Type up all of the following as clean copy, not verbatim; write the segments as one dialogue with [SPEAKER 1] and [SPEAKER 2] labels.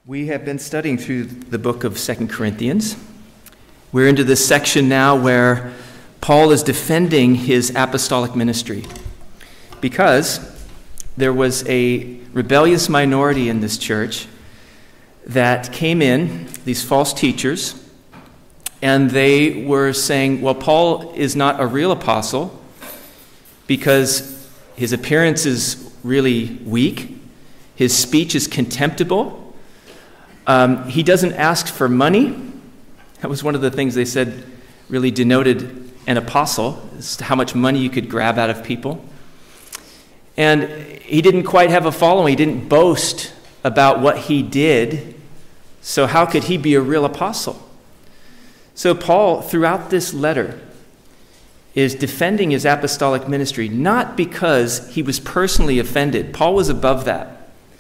[SPEAKER 1] We have been studying through the book of 2 Corinthians. We're into this section now where Paul is defending his apostolic ministry because there was a rebellious minority in this church that came in, these false teachers, and they were saying, well, Paul is not a real apostle because his appearance is really weak, his speech is contemptible, he doesn't ask for money. That was one of the things they said really denoted an apostle, is how much money you could grab out of people. And he didn't quite have a following. He didn't boast about what he did. So how could he be a real apostle? So Paul, throughout this letter, is defending his apostolic ministry, not because he was personally offended. Paul was above that.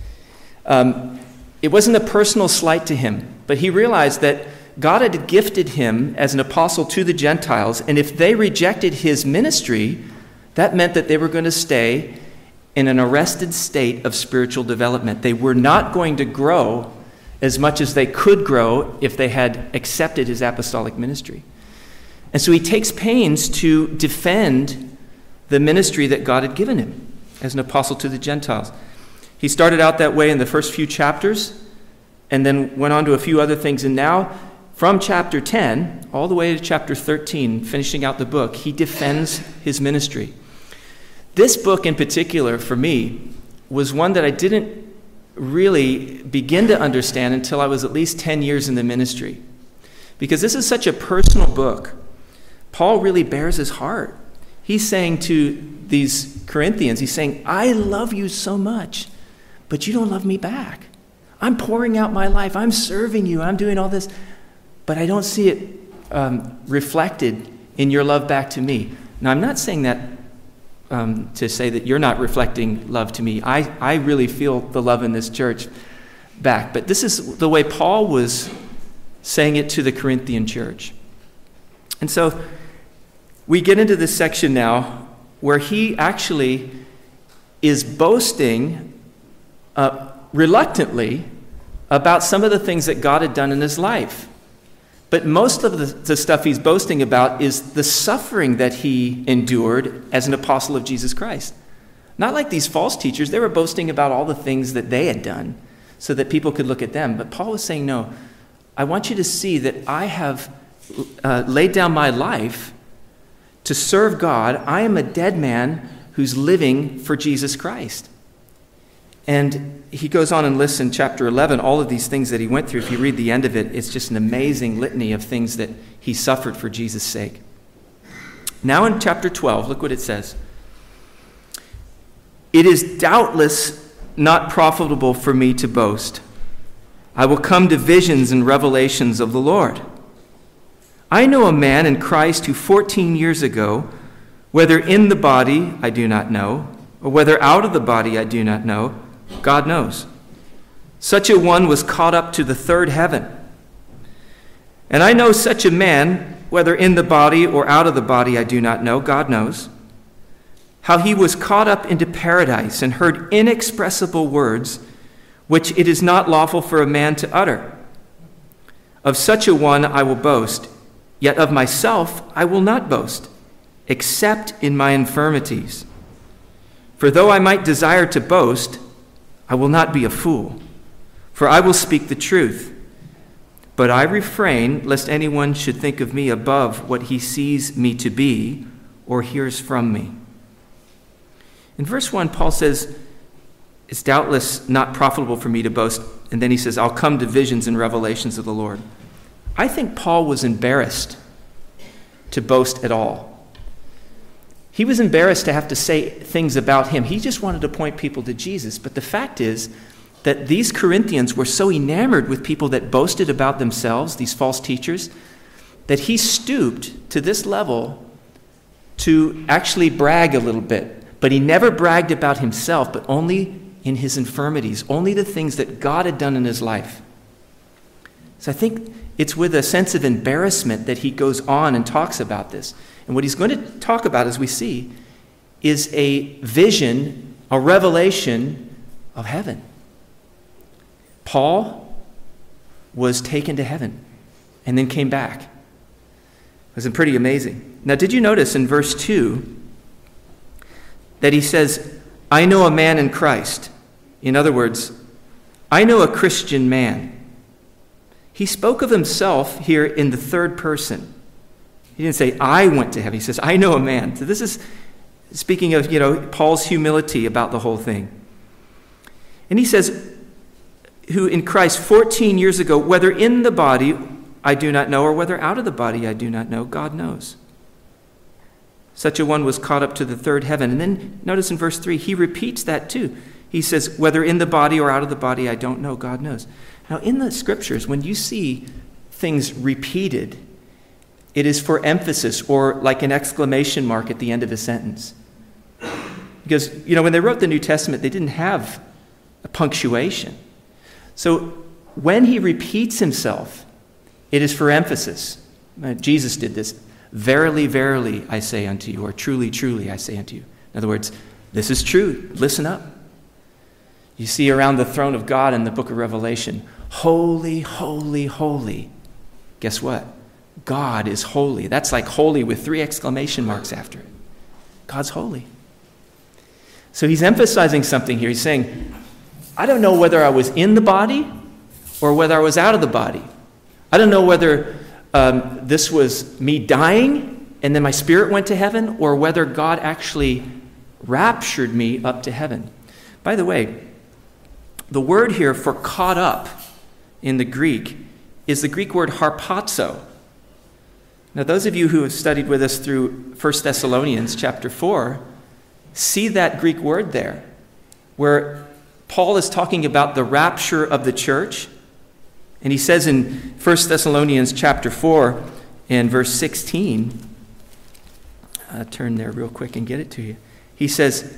[SPEAKER 1] It wasn't a personal slight to him, but he realized that God had gifted him as an apostle to the Gentiles, and if they rejected his ministry, that meant that they were going to stay in an arrested state of spiritual development. They were not going to grow as much as they could grow if they had accepted his apostolic ministry. And so he takes pains to defend the ministry that God had given him as an apostle to the Gentiles. He started out that way in the first few chapters and then went on to a few other things. And now, from chapter 10 all the way to chapter 13, finishing out the book, he defends his ministry. This book in particular, for me, was one that I didn't really begin to understand until I was at least 10 years in the ministry. Because this is such a personal book. Paul really bears his heart. He's saying to these Corinthians, he's saying, I love you so much, but you don't love me back. I'm pouring out my life. I'm serving you. I'm doing all this, but I don't see it reflected in your love back to me. Now, I'm not saying that to say that you're not reflecting love to me. I really feel the love in this church back. But this is the way Paul was saying it to the Corinthian church. And so we get into this section now where he actually is boasting reluctantly about some of the things that God had done in his life. But most of the stuff he's boasting about is the suffering that he endured as an apostle of Jesus Christ. Not like these false teachers. They were boasting about all the things that they had done so that people could look at them. But Paul was saying, no, I want you to see that I have laid down my life to serve God. I am a dead man who's living for Jesus Christ. And he goes on and lists in chapter 11 all of these things that he went through. If you read the end of it, it's just an amazing litany of things that he suffered for Jesus' sake. Now in chapter 12, look what it says. It is doubtless not profitable for me to boast. I will come to visions and revelations of the Lord. I know a man in Christ who 14 years ago, whether in the body I do not know, or whether out of the body I do not know, God knows. Such a one was caught up to the third heaven. And I know such a man, whether in the body or out of the body I do not know, God knows, how he was caught up into paradise and heard inexpressible words which it is not lawful for a man to utter. Of such a one I will boast, yet of myself I will not boast, except in my infirmities. For though I might desire to boast, I will not be a fool, for I will speak the truth. But I refrain lest anyone should think of me above what he sees me to be or hears from me. In verse 1, Paul says, it's doubtless not profitable for me to boast. And then he says, I'll come to visions and revelations of the Lord. I think Paul was embarrassed to boast at all. He was embarrassed to have to say things about him. He just wanted to point people to Jesus. But the fact is that these Corinthians were so enamored with people that boasted about themselves, these false teachers, that he stooped to this level to actually brag a little bit. But he never bragged about himself, but only in his infirmities, only the things that God had done in his life. So I think it's with a sense of embarrassment that he goes on and talks about this. And what he's going to talk about, as we see, is a vision, a revelation of heaven. Paul was taken to heaven and then came back. It was pretty amazing. Now, did you notice in verse 2 that he says, I know a man in Christ? In other words, I know a Christian man. He spoke of himself here in the third person. He didn't say, I went to heaven. He says, I know a man. So this is speaking of, Paul's humility about the whole thing. And he says, who in Christ 14 years ago, whether in the body I do not know, or whether out of the body I do not know, God knows. Such a one was caught up to the third heaven. And then notice in verse 3, he repeats that too. He says, whether in the body or out of the body I don't know, God knows. Now in the scriptures, when you see things repeated, it is for emphasis or like an exclamation mark at the end of a sentence. Because, when they wrote the New Testament, they didn't have a punctuation. So when he repeats himself, it is for emphasis. Jesus did this. Verily, verily, I say unto you, or truly, truly, I say unto you. In other words, this is true. Listen up. You see around the throne of God in the book of Revelation, holy, holy, holy. Guess what? God is holy. That's like holy with 3 exclamation marks after it. God's holy. So he's emphasizing something here. He's saying, I don't know whether I was in the body or whether I was out of the body. I don't know whether this was me dying and then my spirit went to heaven, or whether God actually raptured me up to heaven. By the way, the word here for caught up in the Greek is the Greek word harpazo. Now, those of you who have studied with us through 1 Thessalonians chapter 4 see that Greek word there, where Paul is talking about the rapture of the church. And he says in 1 Thessalonians chapter 4 and verse 16, turn there real quick and get it to you. He says,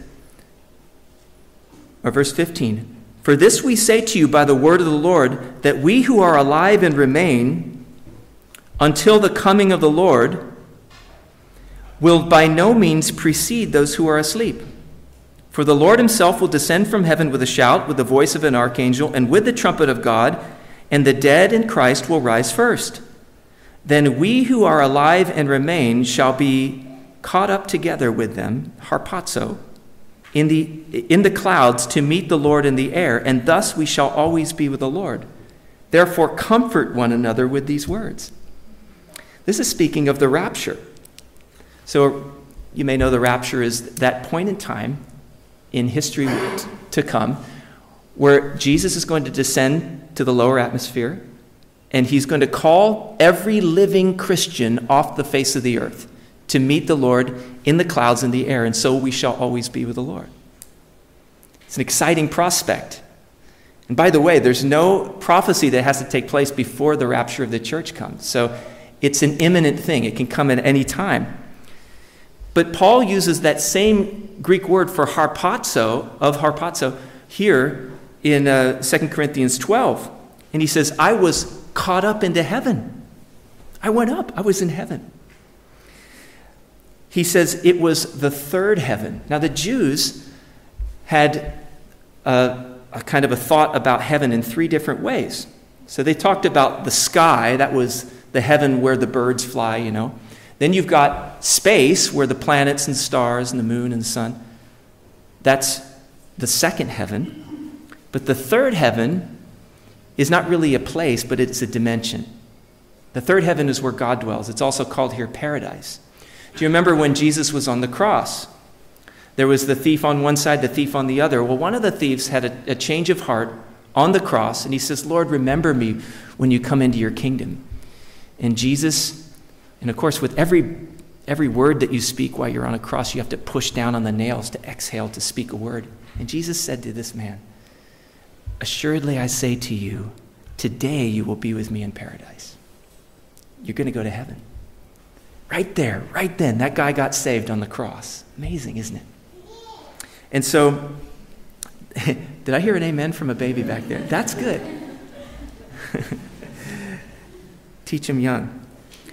[SPEAKER 1] or verse 15, for this we say to you by the word of the Lord, that we who are alive and remain until the coming of the Lord will by no means precede those who are asleep. For the Lord himself will descend from heaven with a shout, with the voice of an archangel, and with the trumpet of God, and the dead in Christ will rise first. Then we who are alive and remain shall be caught up together with them, harpazo, in the clouds to meet the Lord in the air, and thus we shall always be with the Lord. Therefore comfort one another with these words. This is speaking of the rapture. So you may know the rapture is that point in time in history to come where Jesus is going to descend to the lower atmosphere, and he's going to call every living Christian off the face of the earth to meet the Lord in the clouds in the air, and so we shall always be with the Lord. It's an exciting prospect. And by the way, there's no prophecy that has to take place before the rapture of the church comes. So it's an imminent thing. It can come at any time. But Paul uses that same Greek word for harpazo here in 2 Corinthians 12. And he says, I was caught up into heaven. I went up. I was in heaven. He says it was the third heaven. Now the Jews had a kind of a thought about heaven in 3 different ways. So they talked about the sky. That was the heaven where the birds fly, Then you've got space, where the planets and stars and the moon and the sun. That's the second heaven. But the third heaven is not really a place, but it's a dimension. The third heaven is where God dwells. It's also called here paradise. Do you remember when Jesus was on the cross? There was the thief on one side, the thief on the other. Well, one of the thieves had a change of heart on the cross, and he says, Lord, remember me when you come into your kingdom. And Jesus, and of course, with every word that you speak while you're on a cross, you have to push down on the nails to exhale to speak a word. And Jesus said to this man, assuredly I say to you, today you will be with me in paradise. You're going to go to heaven. Right there, right then, that guy got saved on the cross. Amazing, isn't it? And so, did I hear an amen from a baby back there? That's good. Teach him young.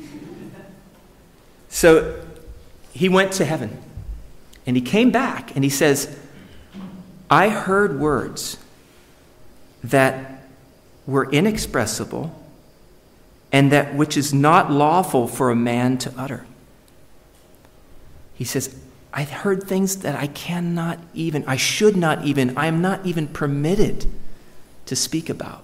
[SPEAKER 1] So, he went to heaven, and he came back, and he says, I heard words that were inexpressible, and that which is not lawful for a man to utter. He says, I heard things that I am not even permitted to speak about.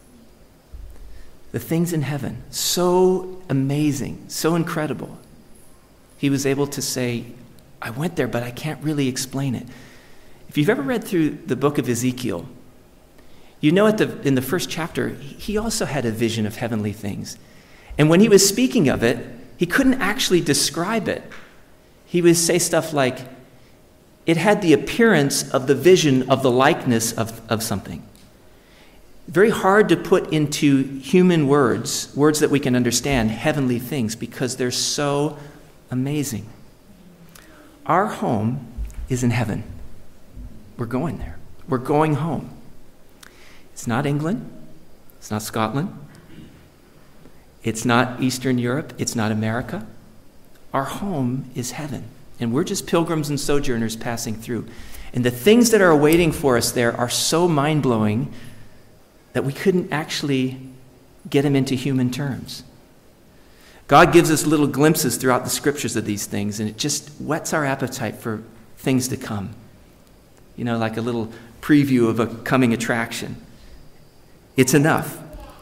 [SPEAKER 1] The things in heaven, so amazing, so incredible. He was able to say, I went there, but I can't really explain it. If you've ever read through the book of Ezekiel, you know in the first chapter, he also had a vision of heavenly things. And when he was speaking of it, he couldn't actually describe it. He would say stuff like, it had the appearance of the vision of the likeness of something. Very hard to put into human words that we can understand, heavenly things, because they're so amazing. Our home is in heaven. We're going there. We're going home. It's not England. It's not Scotland. It's not Eastern Europe. It's not America. Our home is heaven. And we're just pilgrims and sojourners passing through. And the things that are awaiting for us there are so mind-blowing that we couldn't actually get them into human terms. God gives us little glimpses throughout the scriptures of these things, and it just whets our appetite for things to come. You know, like a little preview of a coming attraction. It's enough.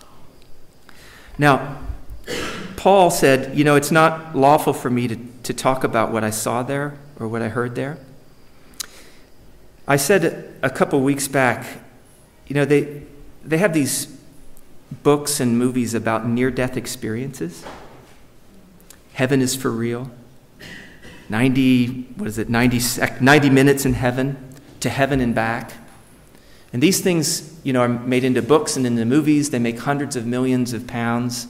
[SPEAKER 1] Now, Paul said, it's not lawful for me to talk about what I saw there or what I heard there. I said a couple weeks back, they have these books and movies about near-death experiences. Heaven is for real. 90 minutes in heaven, to heaven and back. And these things, are made into books and into movies. They make hundreds of millions of pounds.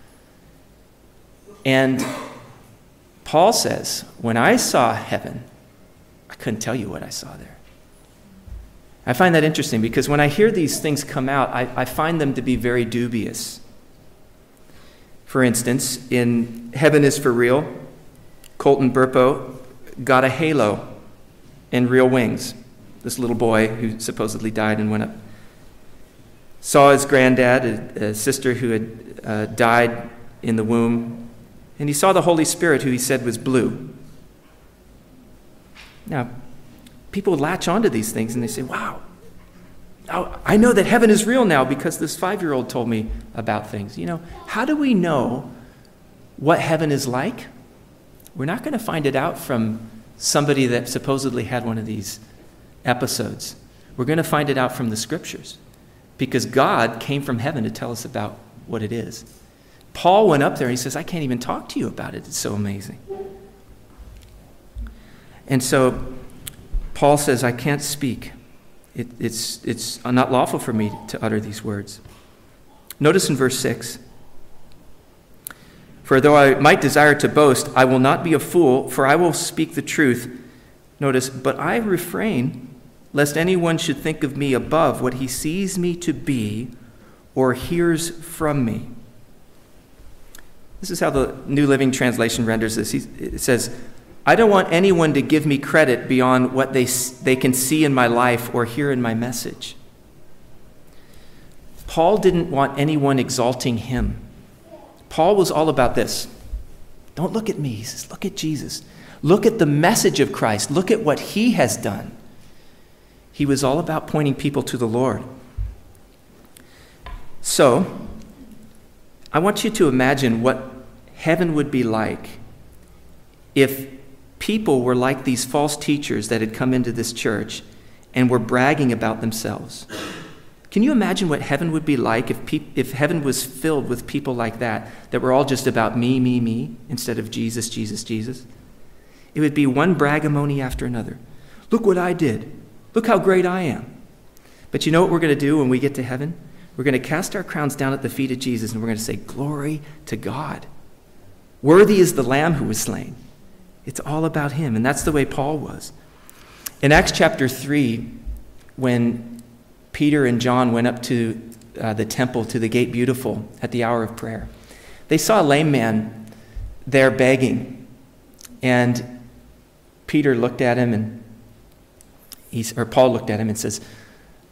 [SPEAKER 1] And Paul says, when I saw heaven, I couldn't tell you what I saw there. I find that interesting because when I hear these things come out, I find them to be very dubious. For instance, in Heaven is for Real, Colton Burpo got a halo and real wings. This little boy who supposedly died and went up. Saw his granddad, a sister who had died in the womb, and he saw the Holy Spirit, who he said was blue. Now, people latch onto these things and they say, wow, I know that heaven is real now because this 5-year-old told me about things. How do we know what heaven is like? We're not going to find it out from somebody that supposedly had one of these episodes. We're going to find it out from the scriptures because God came from heaven to tell us about what it is. Paul went up there and he says, I can't even talk to you about it. It's so amazing. And so Paul says, I can't speak. It's not lawful for me to utter these words. Notice in verse 6, for though I might desire to boast, I will not be a fool, for I will speak the truth. Notice, but I refrain, lest anyone should think of me above what he sees me to be or hears from me. This is how the New Living Translation renders this. It says, I don't want anyone to give me credit beyond what they can see in my life or hear in my message. Paul didn't want anyone exalting him. Paul was all about this. Don't look at me. He says, look at Jesus. Look at the message of Christ. Look at what he has done. He was all about pointing people to the Lord. So, I want you to imagine what heaven would be like if people were like these false teachers that had come into this church and were bragging about themselves. Can you imagine what heaven would be like if heaven was filled with people like that were all just about me, me, me, instead of Jesus, Jesus, Jesus? It would be one bragamony after another. Look what I did. Look how great I am. But you know what we're going to do when we get to heaven? We're going to cast our crowns down at the feet of Jesus and we're going to say, glory to God. Worthy is the Lamb who was slain. It's all about him, and that's the way Paul was. In Acts chapter 3, when Peter and John went up to the temple, to the Gate Beautiful, at the hour of prayer, they saw a lame man there begging. And Peter looked at him, or Paul looked at him and says,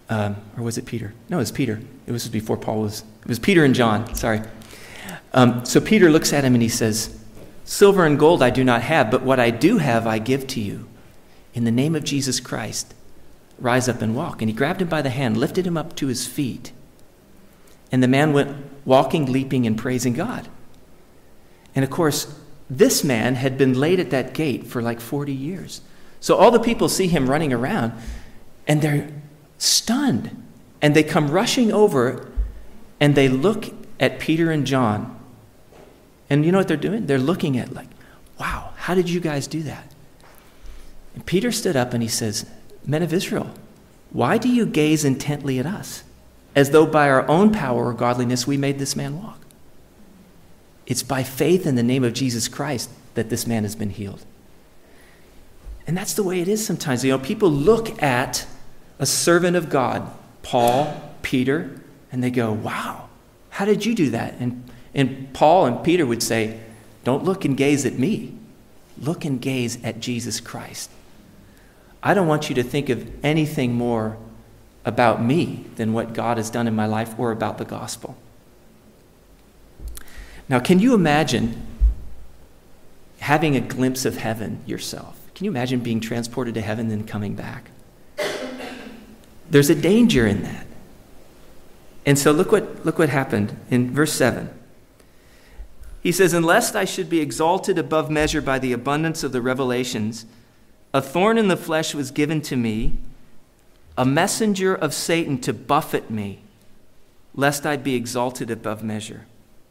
[SPEAKER 1] Or was it Peter? No, it was Peter. It was before Paul was. It was Peter and John, sorry. So Peter looks at him and he says, silver and gold I do not have, but what I do have I give to you. In the name of Jesus Christ, rise up and walk. And he grabbed him by the hand, lifted him up to his feet. And the man went walking, leaping, and praising God. And of course, this man had been laid at that gate for like 40 years. So all the people see him running around, and they're stunned. And they come rushing over, and they look at Peter and John. And you know what they're doing? They're looking at like, wow, how did you guys do that? And Peter stood up and he says, men of Israel, why do you gaze intently at us, as though by our own power or godliness we made this man walk? It's by faith in the name of Jesus Christ that this man has been healed. And that's the way it is sometimes. You know, people look at a servant of God, Paul, Peter, and they go, wow, how did you do that? And Paul and Peter would say, don't look and gaze at me. Look and gaze at Jesus Christ. I don't want you to think of anything more about me than what God has done in my life or about the gospel. Now, can you imagine having a glimpse of heaven yourself? Can you imagine being transported to heaven and then coming back? There's a danger in that. And so look what happened in verse 7. He says, "And lest I should be exalted above measure by the abundance of the revelations, a thorn in the flesh was given to me, a messenger of Satan to buffet me, lest I be exalted above measure."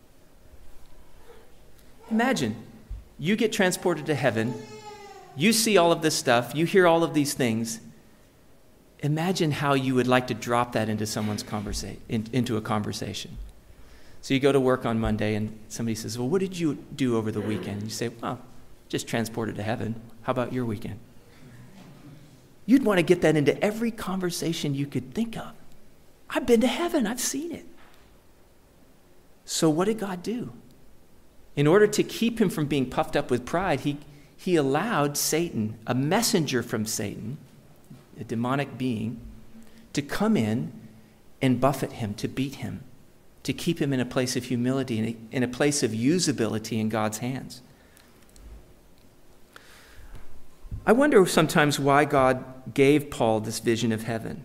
[SPEAKER 1] Imagine, you get transported to heaven, you see all of this stuff, you hear all of these things. Imagine how you would like to drop that into someone's into a conversation. So you go to work on Monday and somebody says, well, what did you do over the weekend? You say, well, just transported to heaven. How about your weekend? You'd want to get that into every conversation you could think of. I've been to heaven. I've seen it. So what did God do? In order to keep him from being puffed up with pride, he allowed Satan, a messenger from Satan, a demonic being, to come in and buffet him, to beat him, to keep him in a place of humility, in a place of usability in God's hands. I wonder sometimes why God gave Paul this vision of heaven.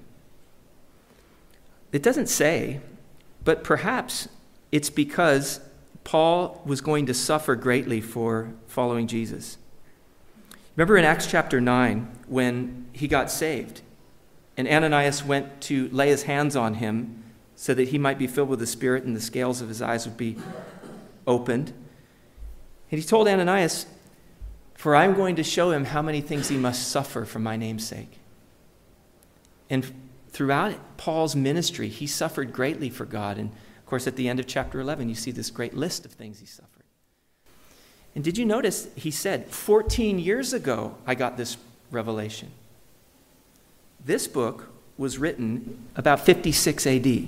[SPEAKER 1] It doesn't say, but perhaps it's because Paul was going to suffer greatly for following Jesus. Remember in Acts chapter 9 when he got saved and Ananias went to lay his hands on him so that he might be filled with the Spirit and the scales of his eyes would be opened. And he told Ananias, "For I'm going to show him how many things he must suffer for my name's sake." And throughout Paul's ministry, he suffered greatly for God. And of course, at the end of chapter 11, you see this great list of things he suffered. And did you notice he said, 14 years ago, I got this revelation. This book was written about 56 AD.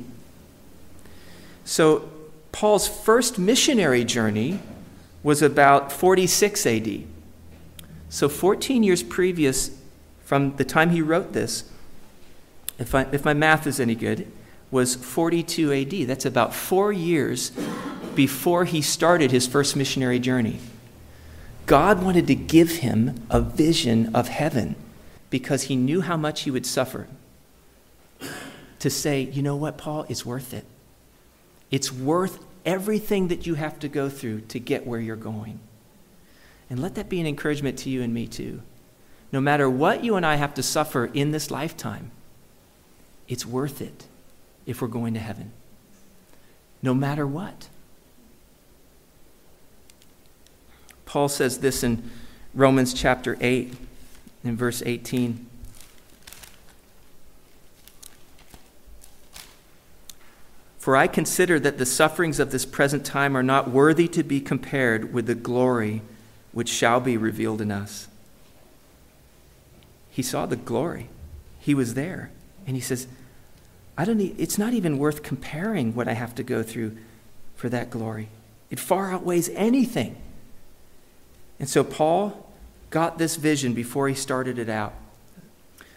[SPEAKER 1] So Paul's first missionary journey was about 46 AD. So 14 years previous from the time he wrote this, if my math is any good, was 42 AD. That's about 4 years before he started his first missionary journey. God wanted to give him a vision of heaven because he knew how much he would suffer. To say, you know what, Paul, it's worth it. It's worth everything that you have to go through to get where you're going. And let that be an encouragement to you and me too. No matter what you and I have to suffer in this lifetime, it's worth it if we're going to heaven. No matter what. Paul says this in Romans chapter 8, in verse 18. "For I consider that the sufferings of this present time are not worthy to be compared with the glory which shall be revealed in us." He saw the glory. He was there. And he says, it's not even worth comparing what I have to go through for that glory. It far outweighs anything. And so Paul got this vision before he started it out.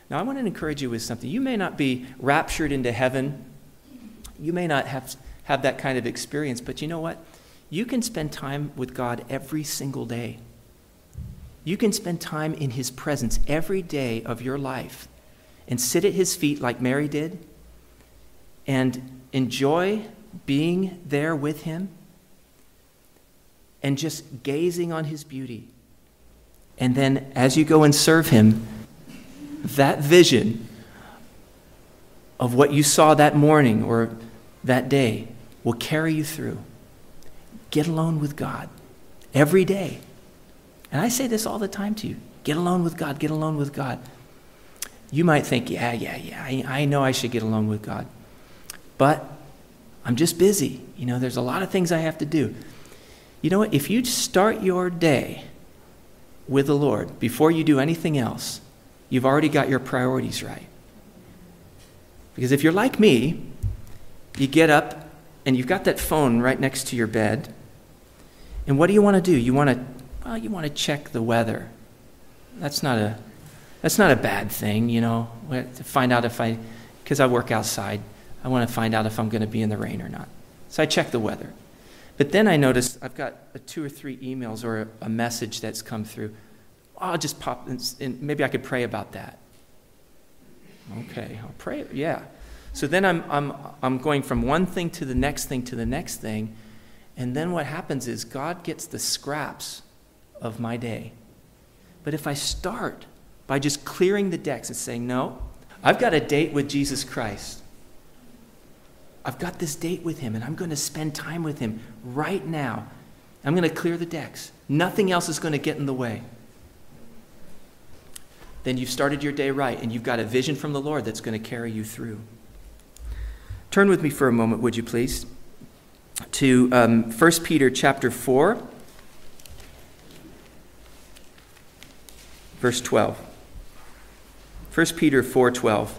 [SPEAKER 1] Now, I want to encourage you with something. You may not be raptured into heaven. You may not have that kind of experience, but you know what? You can spend time with God every single day. You can spend time in his presence every day of your life and sit at his feet like Mary did and enjoy being there with him and just gazing on his beauty. And then as you go and serve him, that vision of what you saw that morning or that day will carry you through. Get alone with God every day. And I say this all the time to you. Get alone with God. Get alone with God. You might think, yeah, I know I should get alone with God. But I'm just busy. There's a lot of things I have to do. You know what? If you start your day with the Lord before you do anything else, you've already got your priorities right. Because if you're like me, you get up and you've got that phone right next to your bed. And what do you want to do? You want to check the weather. That's not a bad thing, to find out because I work outside, I want to find out if I'm going to be in the rain or not. So I check the weather. But then I notice I've got 2 or 3 emails or a message that's come through. I'll just pop, and maybe I could pray about that. Okay, I'll pray, yeah. So then I'm going from one thing to the next thing to the next thing, and then what happens is God gets the scraps of my day. But if I start by just clearing the decks and saying, no, I've got a date with Jesus Christ. I've got this date with him, and I'm going to spend time with him right now. I'm going to clear the decks. Nothing else is going to get in the way. Then you've started your day right, and you've got a vision from the Lord that's going to carry you through. Turn with me for a moment, would you please, to 1 Peter chapter 4, verse 12. 1 Peter 4:12.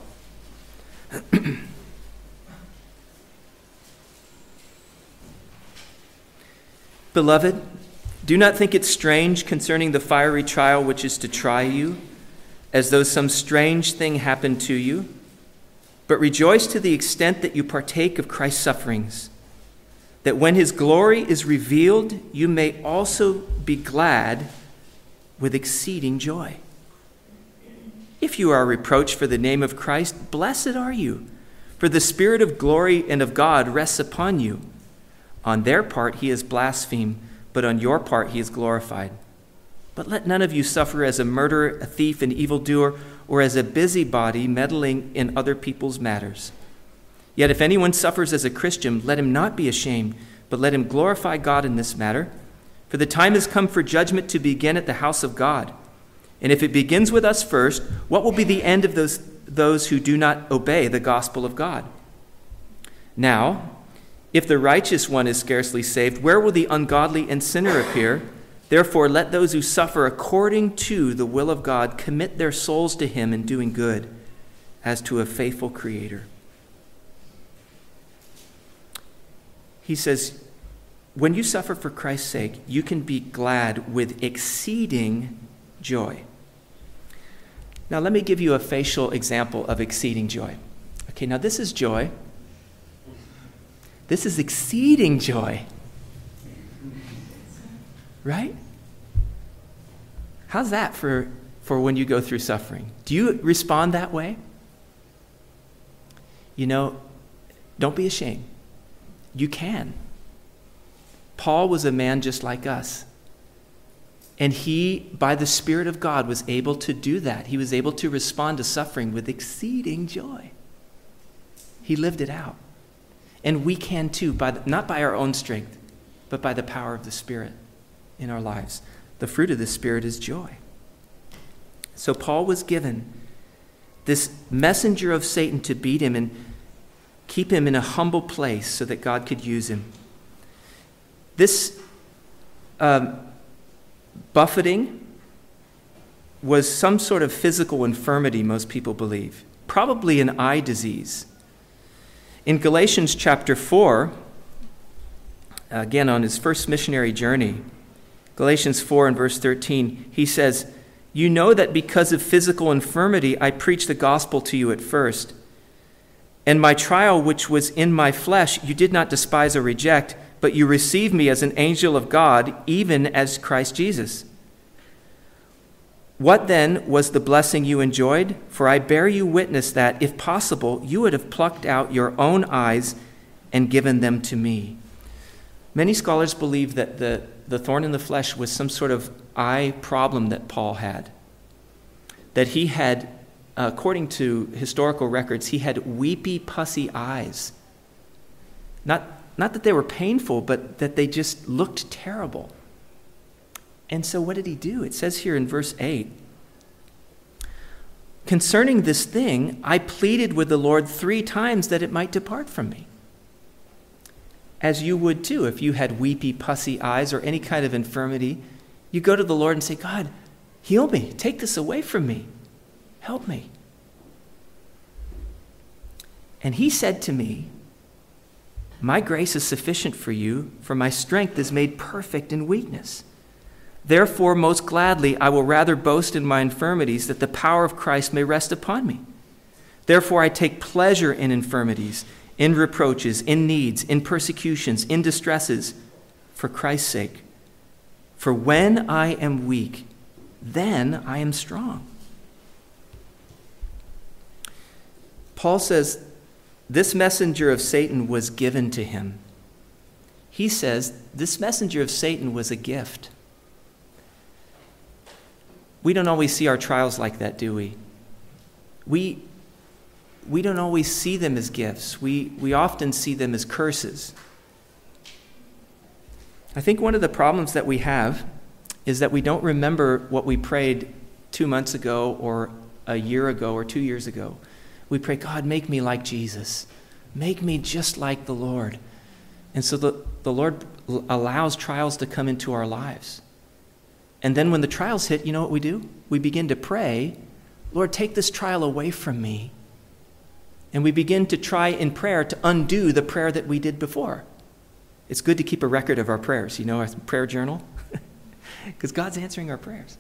[SPEAKER 1] Beloved, do not think it strange concerning the fiery trial which is to try you, as though some strange thing happened to you, but rejoice to the extent that you partake of Christ's sufferings, that when his glory is revealed, you may also be glad with exceeding joy. If you are reproached for the name of Christ, blessed are you, for the Spirit of glory and of God rests upon you. On their part he is blasphemed, but on your part he is glorified. But let none of you suffer as a murderer, a thief, an evildoer, or as a busybody meddling in other people's matters. Yet if anyone suffers as a Christian, let him not be ashamed, but let him glorify God in this matter. For the time has come for judgment to begin at the house of God. And if it begins with us first, what will be the end of those who do not obey the gospel of God? Now, if the righteous one is scarcely saved, where will the ungodly and sinner appear? Therefore, let those who suffer according to the will of God commit their souls to him in doing good, as to a faithful Creator. He says, when you suffer for Christ's sake, you can be glad with exceeding joy. Now, let me give you a facial example of exceeding joy. Okay, now this is joy. This is exceeding joy. Right? How's that for when you go through suffering? Do you respond that way? Don't be ashamed. You can. Paul was a man just like us. And he, by the Spirit of God, was able to do that. He was able to respond to suffering with exceeding joy. He lived it out. And we can too, not by our own strength, but by the power of the Spirit in our lives. The fruit of the Spirit is joy. So Paul was given this messenger of Satan to beat him and keep him in a humble place so that God could use him. This buffeting was some sort of physical infirmity, most people believe, probably an eye disease. In Galatians chapter 4, again on his first missionary journey, Galatians 4 and verse 13, he says, You know that because of physical infirmity, I preached the gospel to you at first. And my trial, which was in my flesh, you did not despise or reject, but you received me as an angel of God, even as Christ Jesus. What then was the blessing you enjoyed? For I bear you witness that, if possible, you would have plucked out your own eyes and given them to me. Many scholars believe that the thorn in the flesh was some sort of eye problem that Paul had. That he had, according to historical records, he had weepy, pussy eyes. Not that they were painful, but that they just looked terrible. And so what did he do? It says here in verse 8, concerning this thing, I pleaded with the Lord 3 times that it might depart from me. As you would too, if you had weepy, pussy eyes or any kind of infirmity, you go to the Lord and say, God, heal me. Take this away from me. Help me. And he said to me, my grace is sufficient for you, for my strength is made perfect in weakness. Therefore, most gladly, I will rather boast in my infirmities, that the power of Christ may rest upon me. Therefore, I take pleasure in infirmities, in reproaches, in needs, in persecutions, in distresses, for Christ's sake. For when I am weak, then I am strong. Paul says, this messenger of Satan was given to him. He says, this messenger of Satan was a gift. We don't always see our trials like that, do we? We don't always see them as gifts. We often see them as curses. I think one of the problems that we have is that we don't remember what we prayed 2 months ago or a year ago or 2 years ago. We pray, God, make me like Jesus. Make me just like the Lord. And so the Lord allows trials to come into our lives. And then when the trials hit, you know what we do? We begin to pray, Lord, take this trial away from me. And we begin to try in prayer to undo the prayer that we did before. It's good to keep a record of our prayers, our prayer journal, because God's answering our prayers.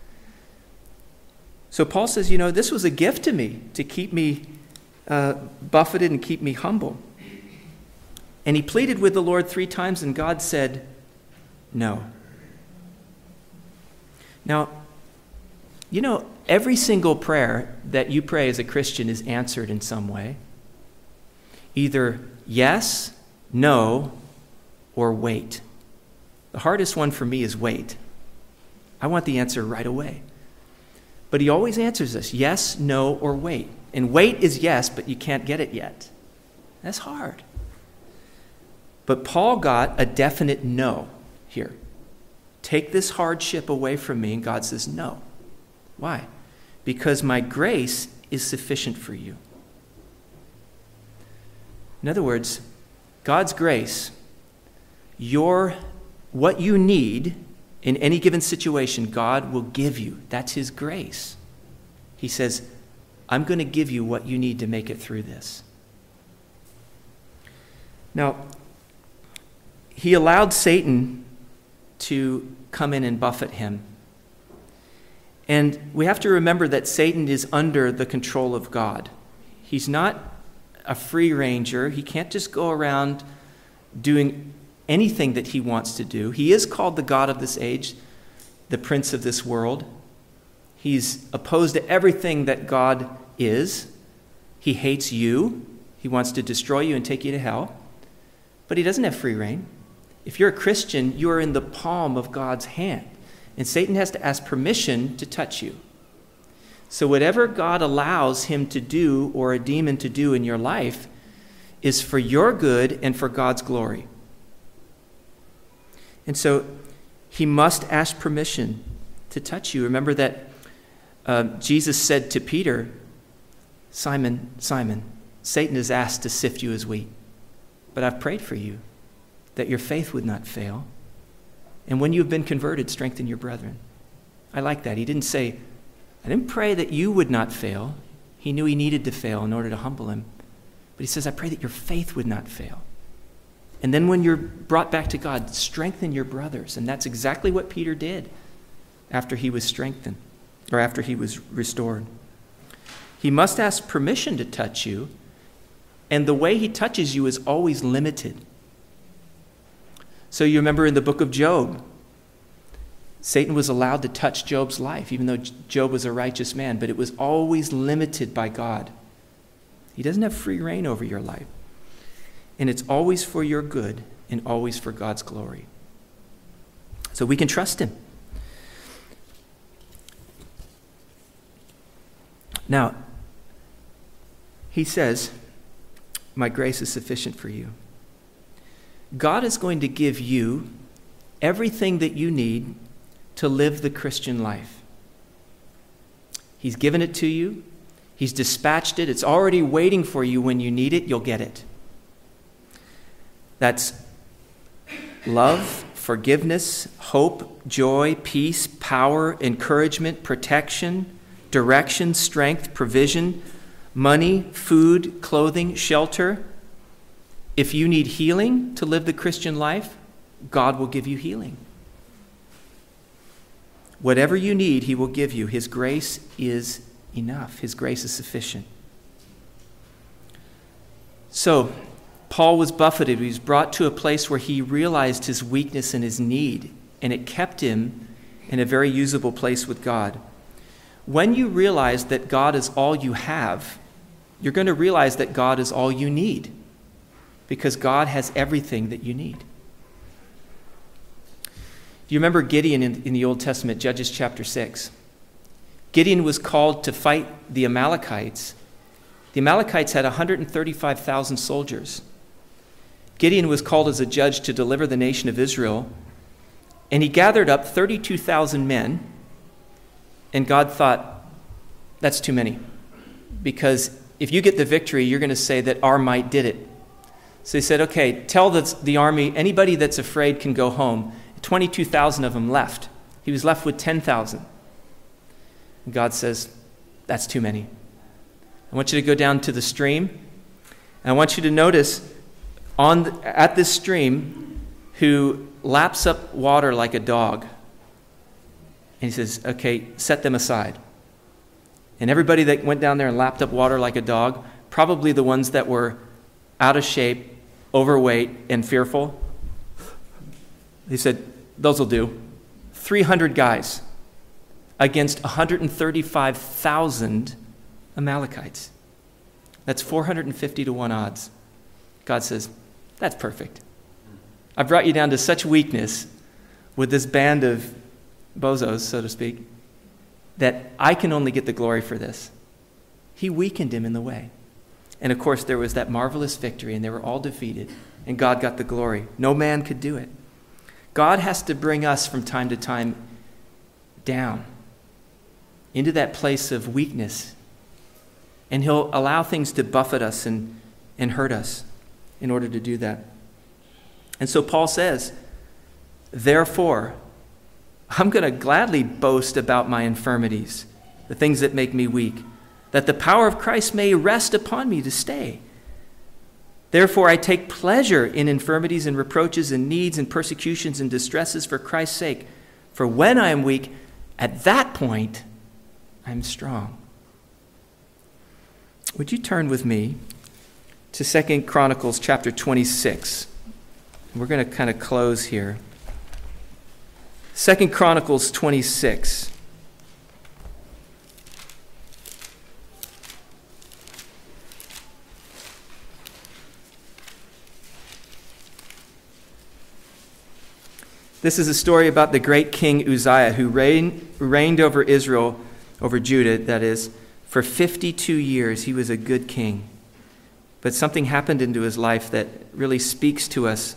[SPEAKER 1] So Paul says, this was a gift to me to keep me buffeted and keep me humble. And he pleaded with the Lord 3 times, and God said, no. Now, every single prayer that you pray as a Christian is answered in some way. Either yes, no, or wait. The hardest one for me is wait. I want the answer right away. But he always answers us, yes, no, or wait. And wait is yes, but you can't get it yet. That's hard. But Paul got a definite no here. Take this hardship away from me, and God says no. Why? Because my grace is sufficient for you. In other words, God's grace, what you need in any given situation, God will give you. That's his grace. He says, I'm going to give you what you need to make it through this. Now, he allowed Satan to come in and buffet him. And we have to remember that Satan is under the control of God. He's not a free ranger. He can't just go around doing anything that he wants to do. He is called the god of this age, the prince of this world. He's opposed to everything that God is. He hates you. He wants to destroy you and take you to hell. But he doesn't have free reign. If you're a Christian, you are in the palm of God's hand. And Satan has to ask permission to touch you. So whatever God allows him to do or a demon to do in your life is for your good and for God's glory. And so he must ask permission to touch you. Remember that Jesus said to Peter, Simon, Simon, Satan has asked to sift you as wheat, but I've prayed for you that your faith would not fail. And when you have been converted, strengthen your brethren. I like that. He didn't say, I didn't pray that you would not fail. He knew he needed to fail in order to humble him. But he says, I pray that your faith would not fail. And then when you're brought back to God, strengthen your brothers. And that's exactly what Peter did after he was strengthened. or after he was restored. He must ask permission to touch you, and the way he touches you is always limited. So you remember in the book of Job, Satan was allowed to touch Job's life, even though Job was a righteous man, but it was always limited by God. He doesn't have free reign over your life. And it's always for your good and always for God's glory. So we can trust him. Now, he says, my grace is sufficient for you. God is going to give you everything that you need to live the Christian life. He's given it to you. He's dispatched it. It's already waiting for you. When you need it, you'll get it. That's love, forgiveness, hope, joy, peace, power, encouragement, protection, direction, strength, provision, money, food, clothing, shelter. If you need healing to live the Christian life, God will give you healing. Whatever you need, he will give you. His grace is enough. His grace is sufficient. So, Paul was buffeted. He was brought to a place where he realized his weakness and his need, and it kept him in a very usable place with God. When you realize that God is all you have, you're going to realize that God is all you need, because God has everything that you need. Do you remember Gideon in the Old Testament, Judges chapter 6? Gideon was called to fight the Amalekites. The Amalekites had 135,000 soldiers. Gideon was called as a judge to deliver the nation of Israel, and he gathered up 32,000 men, and God thought, that's too many, because if you get the victory, you're going to say that our might did it. So he said, okay, tell the army, anybody that's afraid can go home. 22,000 of them left. He was left with 10,000. And God says, that's too many. I want you to go down to the stream, and I want you to notice at this stream who laps up water like a dog. And he says, okay, set them aside. And everybody that went down there and lapped up water like a dog, probably the ones that were out of shape, overweight, and fearful, he said, those will do. 300 guys against 135,000 Amalekites. That's 450 to 1 odds. God says, that's perfect. I brought you down to such weakness with this band of bozos, so to speak, that I can only get the glory for this. He weakened him in the way. And of course, there was that marvelous victory, and they were all defeated, and God got the glory. No man could do it. God has to bring us from time to time down into that place of weakness, and he'll allow things to buffet us and hurt us in order to do that. And so Paul says, therefore, I'm going to gladly boast about my infirmities, the things that make me weak, that the power of Christ may rest upon me to stay. Therefore, I take pleasure in infirmities and reproaches and needs and persecutions and distresses for Christ's sake. For when I am weak, at that point, I'm strong. Would you turn with me to 2 Chronicles chapter 26? We're going to kind of close here. 2 Chronicles 26. This is a story about the great king Uzziah, who reigned over Israel, over Judah, that is, for 52 years. He was a good king. But something happened into his life that really speaks to us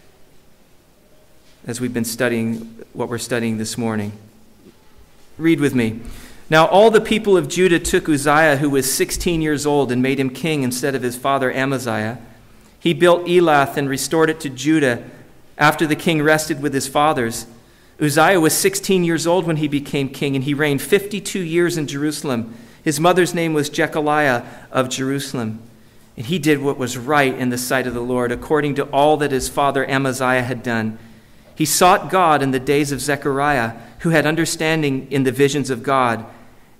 [SPEAKER 1] as we've been studying what we're studying this morning. Read with me. Now all the people of Judah took Uzziah, who was 16 years old, and made him king instead of his father Amaziah. He built Elath and restored it to Judah after the king rested with his fathers. Uzziah was 16 years old when he became king, and he reigned 52 years in Jerusalem. His mother's name was Jechaliah of Jerusalem. And he did what was right in the sight of the Lord, according to all that his father Amaziah had done. He sought God in the days of Zechariah, who had understanding in the visions of God,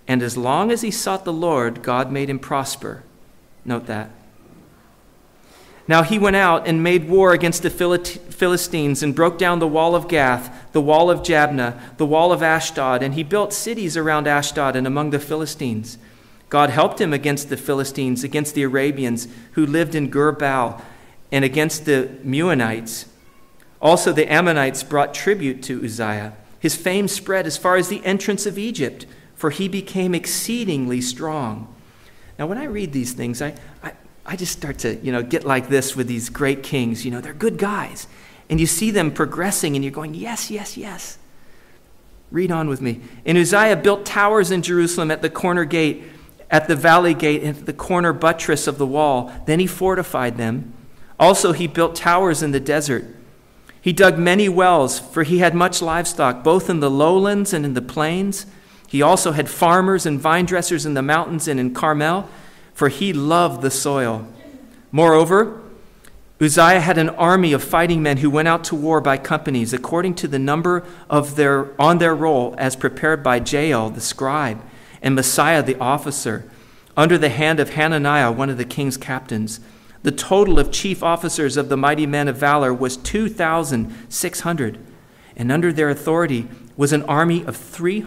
[SPEAKER 1] And as long as he sought the Lord, God made him prosper. Note that. Now he went out and made war against the Philistines and broke down the wall of Gath, the wall of Jabneh, the wall of Ashdod, and he built cities around Ashdod and among the Philistines. God helped him against the Philistines, against the Arabians who lived in Gur-baal, and against the Meunites. Also the Ammonites brought tribute to Uzziah. His fame spread as far as the entrance of Egypt, for he became exceedingly strong. Now when I read these things, I just start to, get like this with these great kings. They're good guys. And you see them progressing and you're going, yes, yes, yes. Read on with me. And Uzziah built towers in Jerusalem at the corner gate, at the valley gate, and at the corner buttress of the wall. Then he fortified them. Also he built towers in the desert. He dug many wells, for he had much livestock, both in the lowlands and in the plains. He also had farmers and vine dressers in the mountains and in Carmel, for he loved the soil. Moreover, Uzziah had an army of fighting men who went out to war by companies, according to the number of on their roll, as prepared by Jael the scribe and Messiah the officer, under the hand of Hananiah, one of the king's captains. The total of chief officers of the mighty men of valor was 2,600, and under their authority was an army of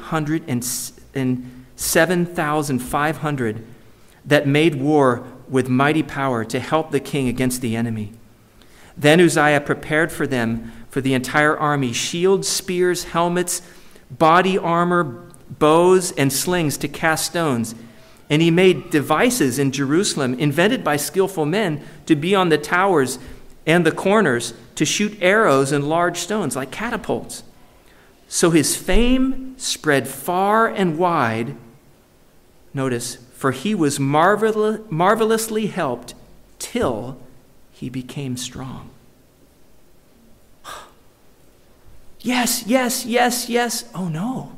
[SPEAKER 1] 307,500 that made war with mighty power to help the king against the enemy. Then Uzziah prepared for them, for the entire army, shields, spears, helmets, body armor, bows, and slings to cast stones. And he made devices in Jerusalem, invented by skillful men, to be on the towers and the corners, to shoot arrows and large stones like catapults. So his fame spread far and wide. Notice, for he was marvelously helped till he became strong. Yes, yes, yes, yes. Oh no.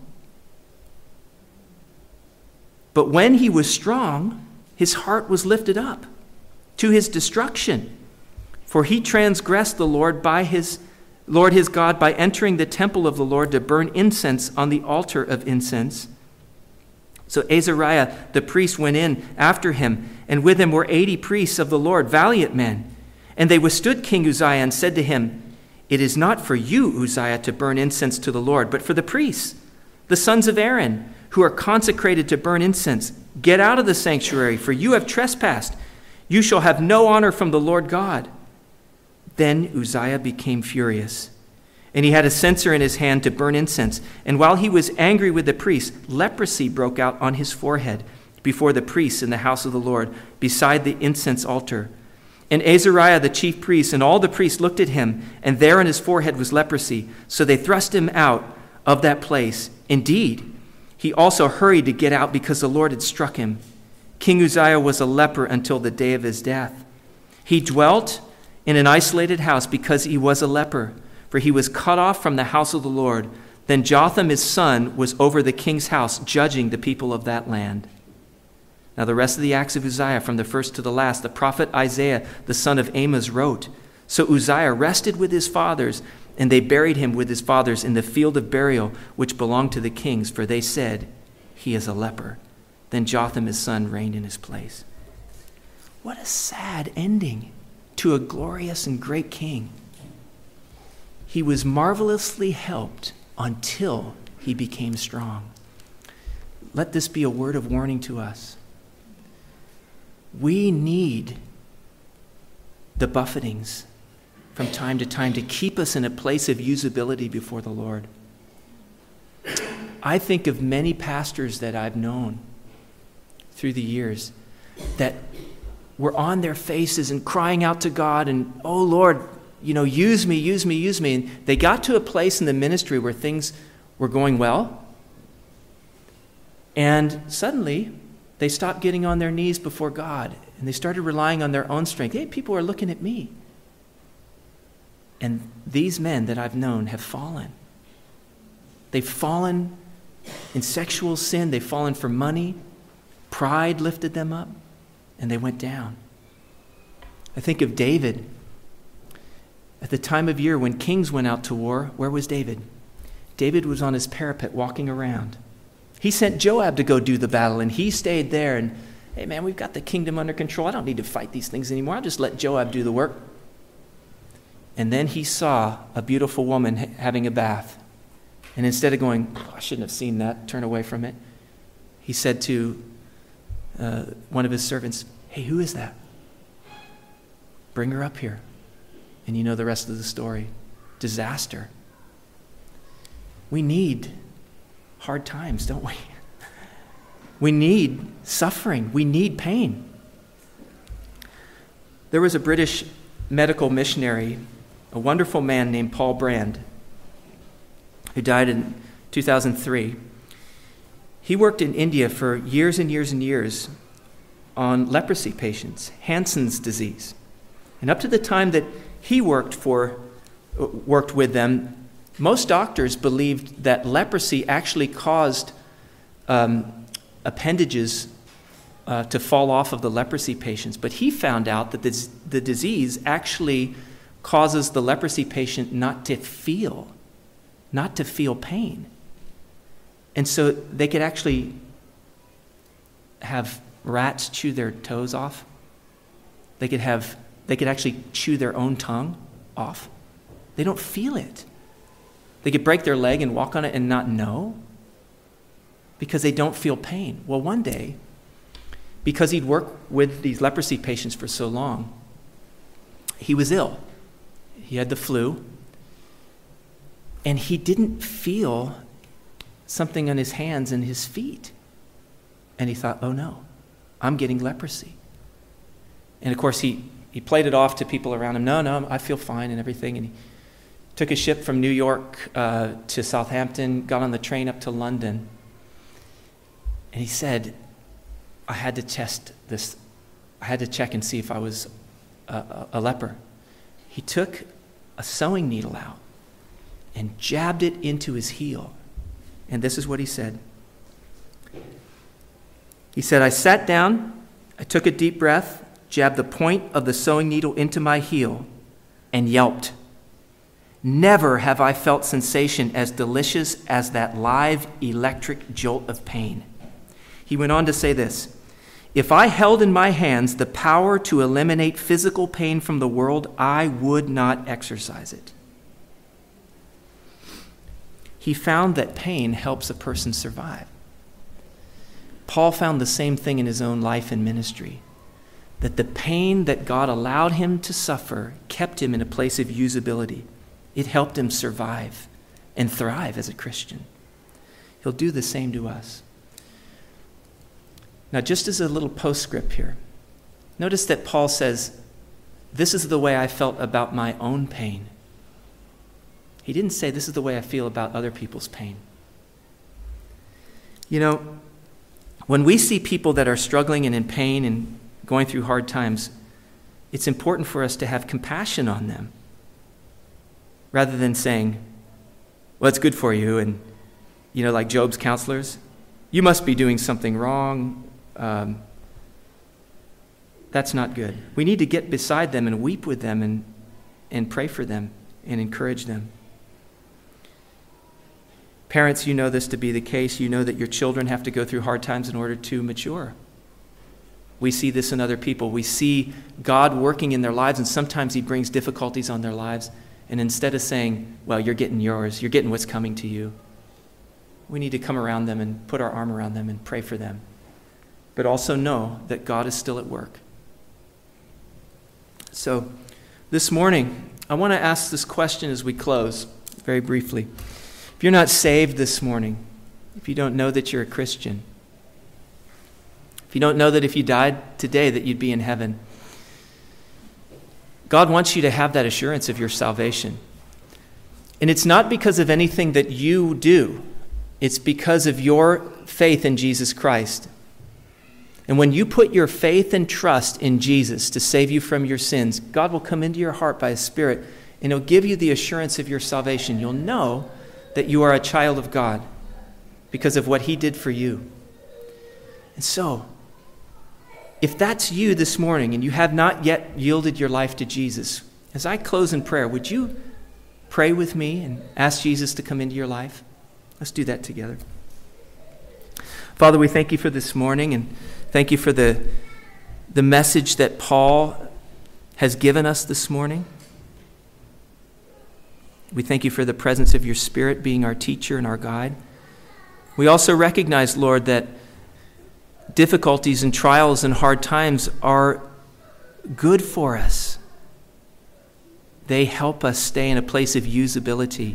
[SPEAKER 1] But when he was strong, his heart was lifted up to his destruction. For he transgressed the Lord his God by entering the temple of the Lord to burn incense on the altar of incense. So Azariah the priest went in after him, and with him were 80 priests of the Lord, valiant men. And they withstood King Uzziah and said to him, "It is not for you, Uzziah, to burn incense to the Lord, but for the priests, the sons of Aaron, who are consecrated to burn incense. Get out of the sanctuary, for you have trespassed. You shall have no honor from the Lord God." Then Uzziah became furious, and he had a censer in his hand to burn incense. And while he was angry with the priests, leprosy broke out on his forehead before the priests in the house of the Lord, beside the incense altar. And Azariah the chief priest and all the priests looked at him, and there on his forehead was leprosy. So they thrust him out of that place. Indeed, he also hurried to get out because the Lord had struck him. King Uzziah was a leper until the day of his death. He dwelt in an isolated house because he was a leper, for he was cut off from the house of the Lord. Then Jotham his son was over the king's house, judging the people of that land. Now the rest of the acts of Uzziah, from the first to the last, the prophet Isaiah the son of Amos wrote. So Uzziah rested with his fathers, and they buried him with his fathers in the field of burial, which belonged to the kings, for they said, "He is a leper." Then Jotham his son reigned in his place. What a sad ending to a glorious and great king. He was marvelously helped until he became strong. Let this be a word of warning to us. We need the buffetings from time to time to keep us in a place of usability before the Lord. I think of many pastors that I've known through the years that were on their faces and crying out to God and, "Oh Lord, use me, use me, use me." And they got to a place in the ministry where things were going well, and suddenly they stopped getting on their knees before God, and they started relying on their own strength. Hey, people are looking at me. And these men that I've known have fallen. They've fallen in sexual sin. They've fallen for money. Pride lifted them up, and they went down. I think of David. At the time of year when kings went out to war, where was David? David was on his parapet walking around. He sent Joab to go do the battle, and he stayed there. And, hey, man, we've got the kingdom under control. I don't need to fight these things anymore. I'll just let Joab do the work. And then he saw a beautiful woman having a bath. And instead of going, oh, I shouldn't have seen that, turn away from it, he said to one of his servants, hey, who is that? Bring her up here. And you know the rest of the story. Disaster. We need hard times, don't we? We need suffering. We need pain. There was a British medical missionary, a wonderful man named Paul Brand, who died in 2003. He worked in India for years and years and years on leprosy patients, Hansen's disease. And up to the time that he worked with them, most doctors believed that leprosy actually caused appendages to fall off of the leprosy patients. But he found out that the disease actually causes the leprosy patient not to feel pain. And so they could actually have rats chew their toes off. They could actually chew their own tongue off. They don't feel it. They could break their leg and walk on it and not know because they don't feel pain. Well, one day, because he'd worked with these leprosy patients for so long, he was ill. He had the flu, and he didn't feel something on his hands and his feet. And he thought, oh no, I'm getting leprosy. And of course, he played it off to people around him. No, I feel fine and everything. And he took a ship from New York to Southampton, got on the train up to London. And he said, I had to test this. I had to check and see if I was a leper. He took a sewing needle out and jabbed it into his heel. And this is what he said. He said, I sat down, I took a deep breath, jabbed the point of the sewing needle into my heel, and yelped. Never have I felt sensation as delicious as that live electric jolt of pain. He went on to say this, if I held in my hands the power to eliminate physical pain from the world, I would not exercise it. He found that pain helps a person survive. Paul found the same thing in his own life and ministry, that the pain that God allowed him to suffer kept him in a place of usability. It helped him survive and thrive as a Christian. He'll do the same to us. Now, just as a little postscript here, notice that Paul says, this is the way I felt about my own pain. He didn't say, this is the way I feel about other people's pain. You know, when we see people that are struggling and in pain and going through hard times, it's important for us to have compassion on them rather than saying, well, it's good for you. And, you know, like Job's counselors, you must be doing something wrong. That's not good. We need to get beside them and weep with them and pray for them and encourage them. Parents, you know this to be the case. You know that your children have to go through hard times in order to mature. We see this in other people. We see God working in their lives, and sometimes he brings difficulties on their lives. And instead of saying, well, you're getting yours, you're getting what's coming to you, we need to come around them and put our arm around them and pray for them. But also know that God is still at work. So this morning, I want to ask this question as we close, very briefly. If you're not saved this morning, if you don't know that you're a Christian, if you don't know that if you died today that you'd be in heaven, God wants you to have that assurance of your salvation. And it's not because of anything that you do. It's because of your faith in Jesus Christ. And when you put your faith and trust in Jesus to save you from your sins, God will come into your heart by his Spirit, and he'll give you the assurance of your salvation. You'll know that you are a child of God because of what he did for you. And so, if that's you this morning and you have not yet yielded your life to Jesus, as I close in prayer, would you pray with me and ask Jesus to come into your life? Let's do that together. Father, we thank you for this morning, and thank you for the message that Paul has given us this morning. We thank you for the presence of your Spirit being our teacher and our guide. We also recognize, Lord, that difficulties and trials and hard times are good for us. They help us stay in a place of usability.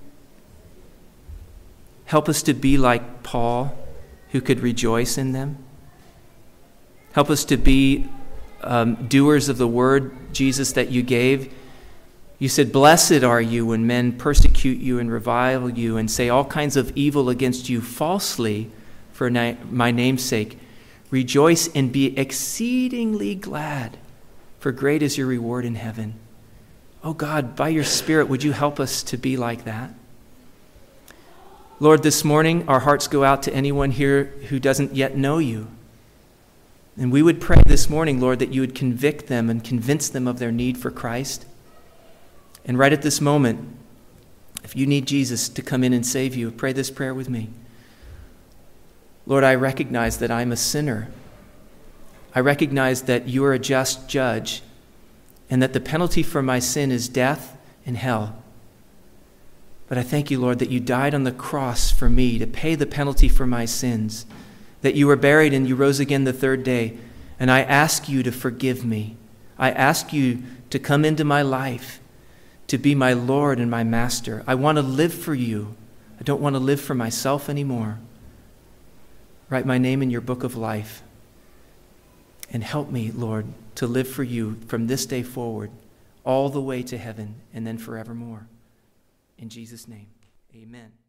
[SPEAKER 1] Help us to be like Paul, who could rejoice in them. Help us to be doers of the word, Jesus, that you gave. You said, "Blessed are you when men persecute you and revile you and say all kinds of evil against you falsely for my name's sake. Rejoice and be exceedingly glad, for great is your reward in heaven." Oh God, by your Spirit, would you help us to be like that? Lord, this morning, our hearts go out to anyone here who doesn't yet know you. And we would pray this morning, Lord, that you would convict them and convince them of their need for Christ. And right at this moment, if you need Jesus to come in and save you, pray this prayer with me. Lord, I recognize that I'm a sinner. I recognize that you are a just judge and that the penalty for my sin is death and hell. But I thank you, Lord, that you died on the cross for me to pay the penalty for my sins, that you were buried and you rose again the third day. And I ask you to forgive me. I ask you to come into my life, to be my Lord and my Master. I want to live for you. I don't want to live for myself anymore. Write my name in your book of life. And help me, Lord, to live for you from this day forward, all the way to heaven and then forevermore. In Jesus' name, amen.